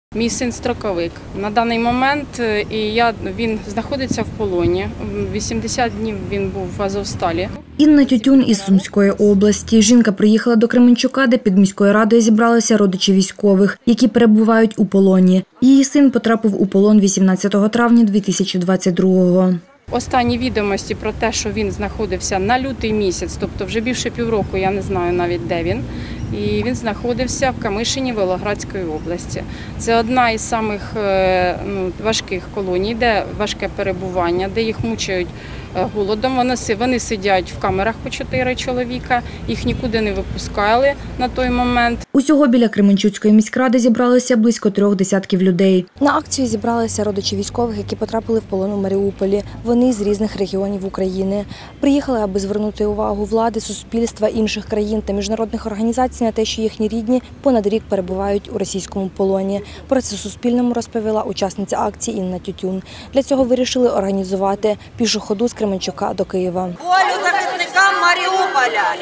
Мій син строковик. На даний момент він знаходиться в полоні. 80 днів він був в Азовсталі. Інна Тютюн із Сумської області. Жінка приїхала до Кременчука, де під міською радою зібралися родичі військових, які перебувають у полоні. Її син потрапив у полон 18 травня 2022-го. Останні відомості про те, що він знаходився на лютий місяць, тобто вже більше півроку, я не знаю навіть де він, і він знаходився в Камишині Волгоградської області. Це одна із самих важких колоній, де важке перебування, де їх мучають голодом. Вони сидять в камерах по 4 чоловіка, їх нікуди не випускали на той момент. Усього біля Кременчуцької міськради зібралися близько 3 десятків людей. На акцію зібралися родичі військових, які потрапили в полон у Маріуполі. Вони з різних регіонів України. Приїхали, аби звернути увагу влади, суспільства, інших країн та міжнародних організацій на те, що їхні рідні понад рік перебувають у російському полоні. Про це Суспільному розповіла учасниця акції Інна Тютюн. Для цього вирішили організувати пішу ходу з Кременчука до Києва. Волю захисникам Маріуполя!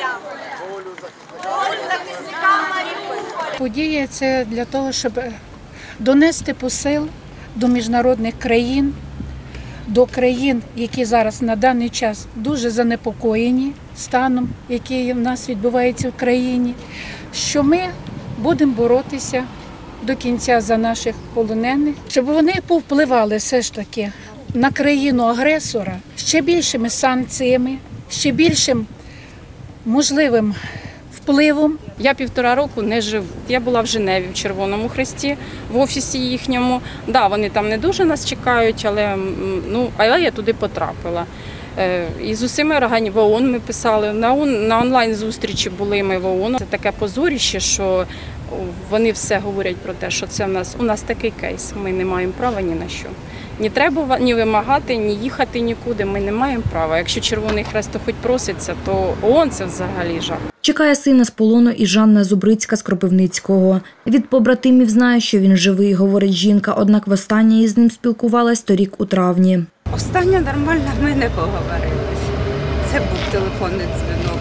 Волю захисникам Маріуполя! Подія – це для того, щоб донести посил до міжнародних країн, до країн, які зараз на даний час дуже занепокоєні станом, який в нас відбувається в країні, що ми будемо боротися до кінця за наших полонених, щоб вони повпливали все ж таки на країну-агресора ще більшими санкціями, ще більшим можливим впливом. Я 1,5 року не живу. Я була в Женеві, в Червоному Хресті, в офісі їхньому. Да, вони там не дуже нас чекають, але я туди потрапила. І з усіма органами в ООН ми писали, на онлайн-зустрічі були ми в ООН. Це таке позоріще, що вони все говорять про те, що це у нас такий кейс, ми не маємо права ні на що. Не треба ні вимагати, ні їхати нікуди, ми не маємо права. Якщо Червоний Хрест хоч проситься, то ООН це взагалі жах. Чекає сина з полону і Жанна Зубрицька з Кропивницького. Від побратимів знає, що він живий, говорить жінка, однак востаннє із ним спілкувалась торік у травні. Останнє нормально ми не поговорилися. Це був телефонний дзвінок.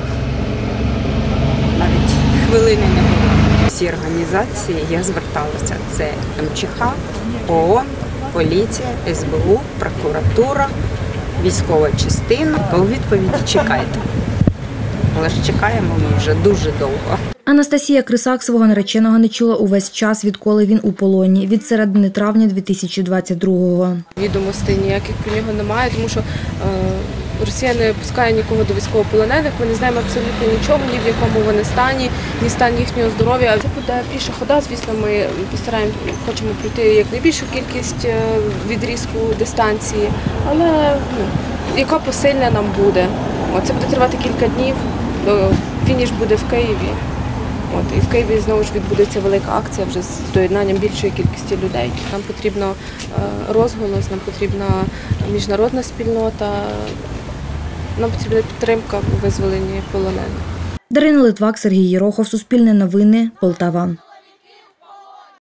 Навіть хвилини не було. Всі організації я зверталася. Це МЧХ, ООН, поліція, СБУ, прокуратура, військова частина. У відповіді чекайте. Але ж чекаємо ми вже дуже довго. Анастасія Крисак свого нареченого не чула увесь час, відколи він у полоні, від середини травня 2022-го. Відомостей ніяких про нього немає, тому що Росія не пускає нікого до військовополонених, ми не знаємо абсолютно нічого, ні в якому вони стані, ні стан їхнього здоров'я. Це буде піша хода, звісно, ми хочемо пройти якнайбільшу кількість відрізку дистанції, але яка посильна нам буде. Це буде тривати кілька днів, фініш буде в Києві. І в Києві знову ж відбудеться велика акція вже з доєднанням більшої кількості людей. Нам потрібно розголос, нам потрібна міжнародна спільнота, нам потрібна підтримка у визволенні полонених. Дарина Литвак, Сергій Єрохов, Суспільне новини, Полтава.